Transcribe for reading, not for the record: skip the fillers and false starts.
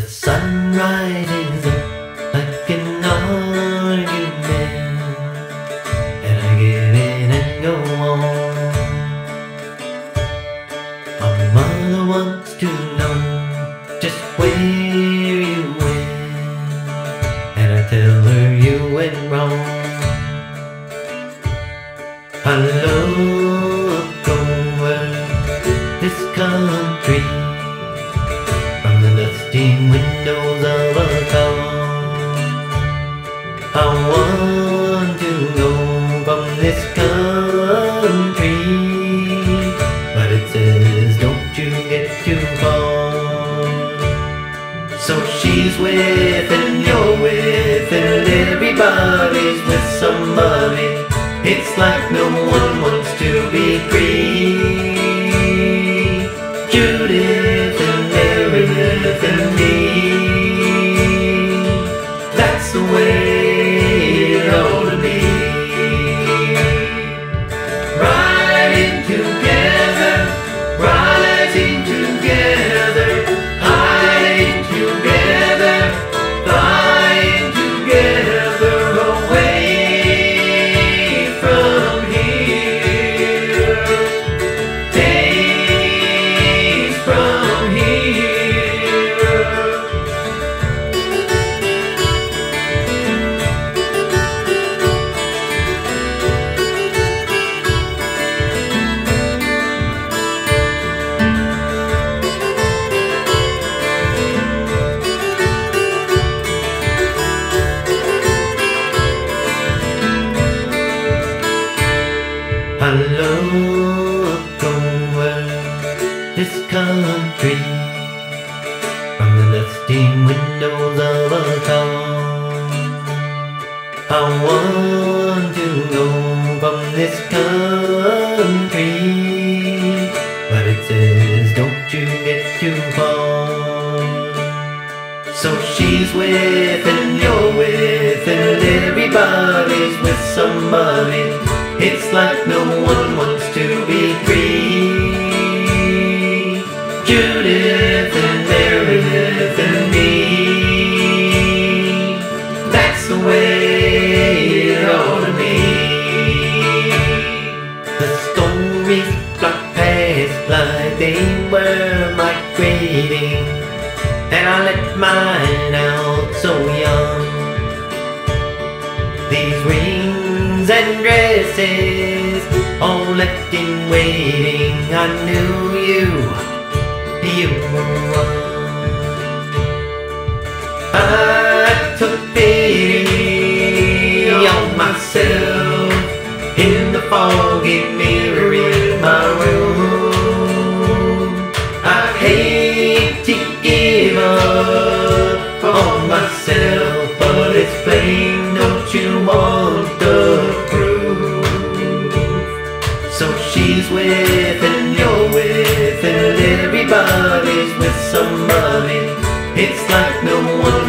sun rises up like an argument, and I get in and go on. My mother wants to know just where you went, and I tell her you went wrong. I look over this country from the dusty windows of a car. I want to go from this country, but it says don't you get too far. So she's with and you're with and everybody's with somebody. It's like no one wants to be free. Judith and Meredith and me, that's the way it ought to be. Riding together, rising together, hiding together, flying together away from here. Days from here. I look over this country from the dusty windows of a car. I want to go from this country, but it says don't you get too far. So she's with and you're with and everybody's with somebody. It's like no one wants to be free. Judith and Meredith and me, that's the way it ought to be. The stories fly past like they were migrating, and I let mine out so young. These rings and dresses all left in waiting. I knew you were one. I took pity on myself in the foggy mirror in my room. I hate to give up on myself, but it's plain, don't you want the proof? So she's with and you're with and everybody's with somebody. It's like no one